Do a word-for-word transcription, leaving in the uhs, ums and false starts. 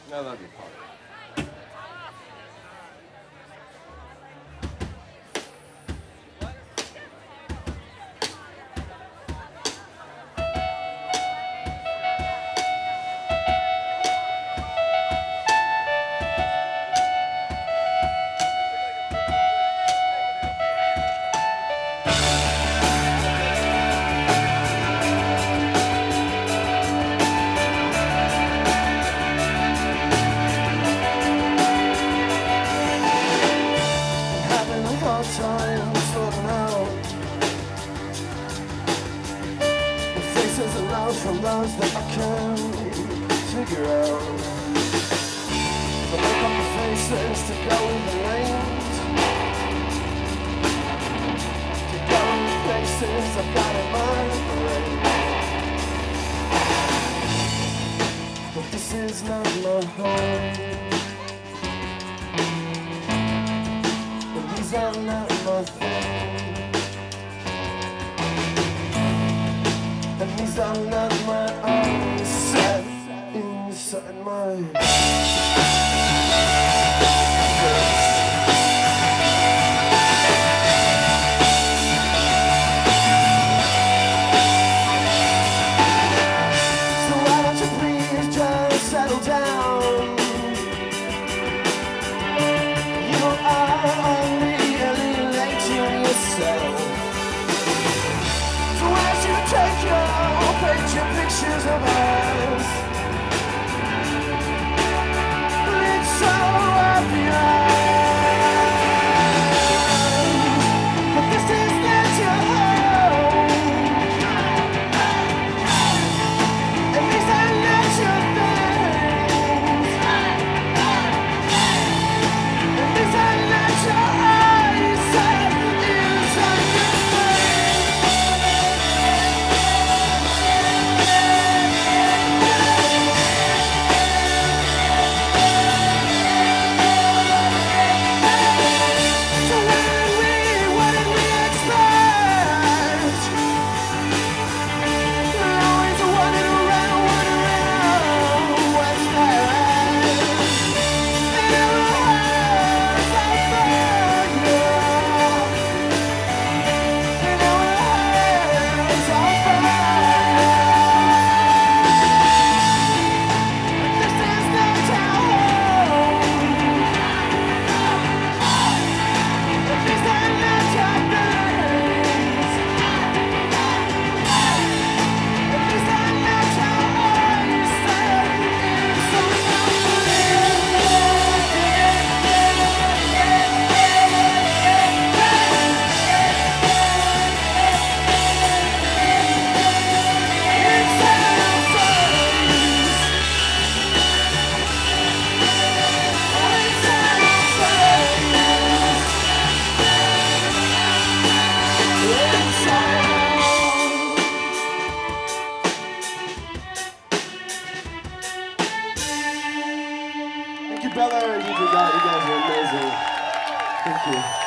I love you, Paul. Time sorting out the faces and love from those that I can figure out. I make up the faces to go in the lanes, to go in the places I've got in my brain. But this is not my home. These are not my things, and these are not my eyes set inside my So why don't you please just settle down? You are only so as you take your picture pictures of us, it's so obvious. But this is not your home, and these are not your things, and these are not your eyes. Thank you, Bella. You guys are amazing. Thank you.